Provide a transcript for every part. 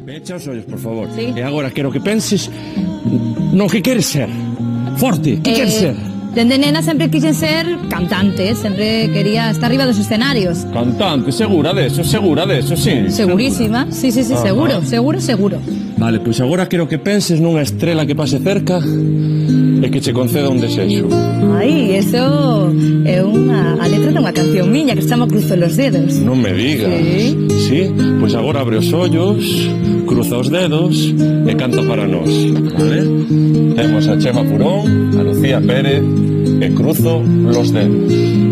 Pecha os ollos, por favor. Sí. E agora quero que penses no que queres ser. Forte, que queres ser? Dende nena sempre quixen ser cantante, sempre quería estar arriba dos escenarios. Cantante, segura deso, sí. Segurísima, sí, seguro. Vale, pois agora quero que penses nunha estrela que pase cerca e que che conceda un desexo. Ai, eso é a letra de unha canción miña que se chama Cruzo los dedos. Non me digas. Sí? Pois agora abre os ollos, cruza os dedos e canta para nós, vale? Temos a Chema Purón, a Lucía Pérez e Cruzo los dedos.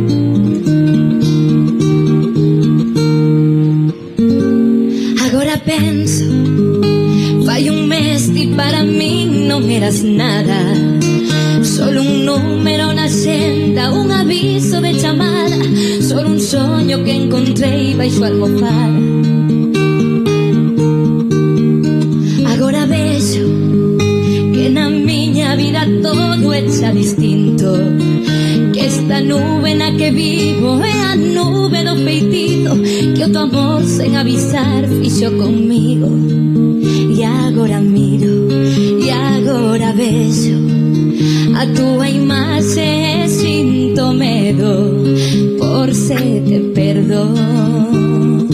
Agora penso, fai un mes e para min non eras nada. Solo un número na xenda, un aviso de chamada, solo un soño que encontrei baixo a almofada. Agora vexo que na miña vida todo é xa distinto, que esta nube na que vivo é a nube do feitizo que o teu amor sen avisar fixo conmigo. E agora miro, e agora vexo a túa imaxe e sinto medo por se te perdón.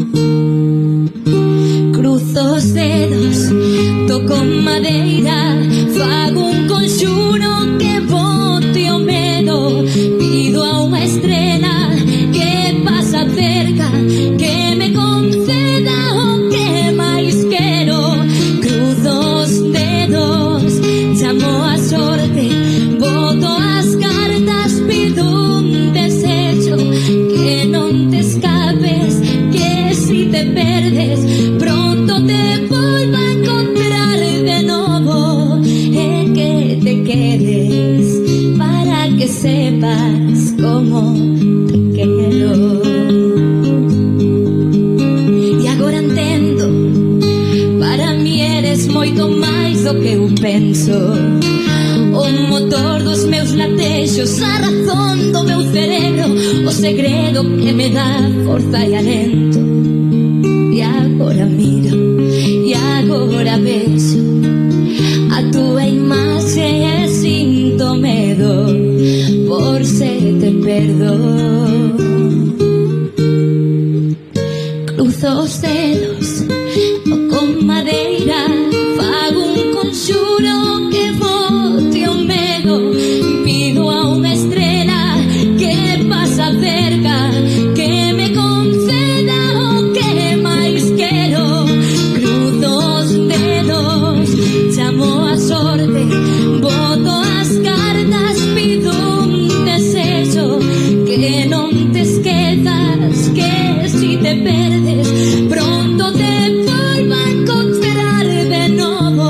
Cruzo os dedos, toco madeira, fago un conxuro que bote o medo, pido a unha estrela que pasa cerca, que me conceda o que máis quero. Cruzo os dedos, chamo a sorte, boto as cartas, pido un desexo, que non te escapes, que si te perdes pronto te volvo a encontrar de novo, e que te quedes para que sepas como te quero. E agora entendo, para mí eres moito máis do que eu penso, o motor dos meus latexos, a razón do meu cerebro, o segredo que me dá forza e alento. E agora miro, e agora vexo a túa imaxe e sinto medo por se te perdón. Cruzo os dedos, toco madeira, fago un conxuro que bote o medo, pido a unha estrela que pasa cerca, que me conceda o que máis quero. Cruzo os dedos, chamo a sorte, boto as cartas, pido un desexo, que non te esquezas, que si te perdes pronto te volvo a encontrar de novo,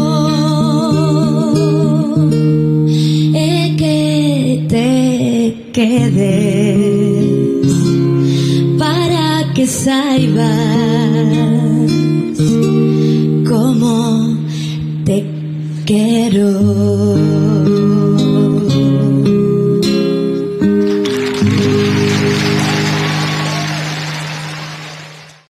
e que te quedes para que saibas como te quiero.